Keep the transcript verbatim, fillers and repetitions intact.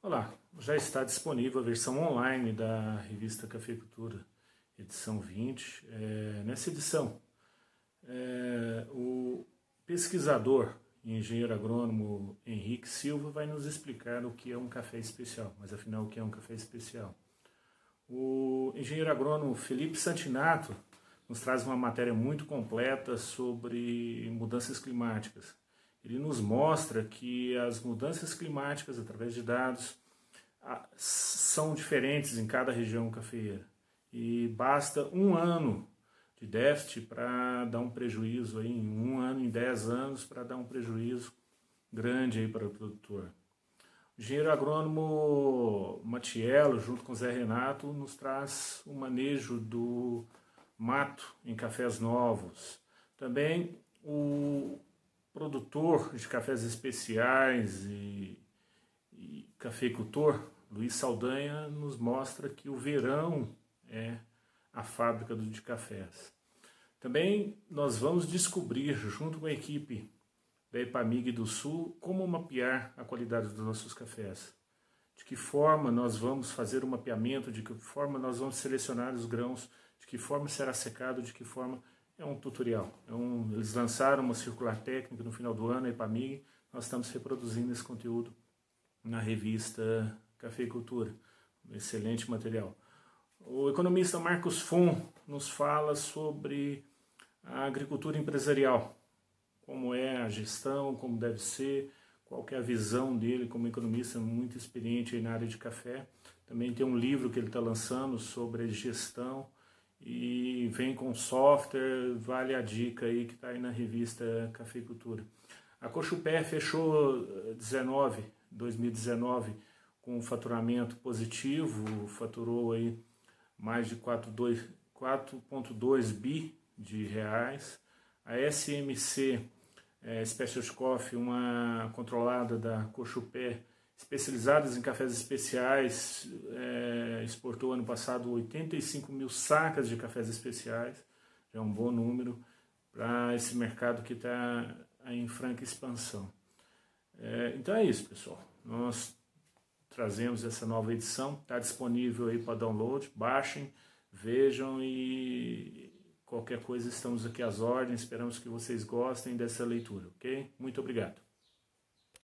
Olá, já está disponível a versão online da revista Cafeicultura, edição vinte. É, nessa edição, é, o pesquisador e engenheiro agrônomo Henrique Silva vai nos explicar o que é um café especial, mas afinal o que é um café especial. O engenheiro agrônomo Felipe Santinato nos traz uma matéria muito completa sobre mudanças climáticas. Ele nos mostra que as mudanças climáticas, através de dados, são diferentes em cada região cafeeira. E basta um ano de déficit para dar um prejuízo, aí, em um ano, em dez anos, para dar um prejuízo grande aí para o produtor. O engenheiro agrônomo Matiello, junto com o Zé Renato, nos traz o manejo do mato em cafés novos. Também o produtor de cafés especiais e, e cafeicultor, Luiz Saldanha, nos mostra que o verão é a fábrica de cafés. Também nós vamos descobrir, junto com a equipe da Epamig do Sul, como mapear a qualidade dos nossos cafés. De que forma nós vamos fazer o mapeamento, de que forma nós vamos selecionar os grãos, de que forma será secado, de que forma... É um tutorial. É um, eles lançaram uma circular técnica no final do ano, a Epamig. Nós estamos reproduzindo esse conteúdo na revista Cafeicultura. Um excelente material. O economista Marcos Fon nos fala sobre a agricultura empresarial. Como é a gestão, como deve ser, qual que é a visão dele como economista muito experiente aí na área de café. Também tem um livro que ele está lançando sobre gestão e vem com software, vale a dica aí que está aí na revista Cafeicultura. A Cochupé fechou dois mil e dezenove com um faturamento positivo, faturou aí mais de quatro vírgula dois bi de reais. A S M C é, Specialty Coffee, uma controlada da Cochupé, especializadas em cafés especiais, é, exportou ano passado oitenta e cinco mil sacas de cafés especiais, já é um bom número para esse mercado que está em franca expansão. É, então é isso, pessoal. Nós trazemos essa nova edição, está disponível aí para download, baixem, vejam e qualquer coisa estamos aqui às ordens, esperamos que vocês gostem dessa leitura, ok? Muito obrigado.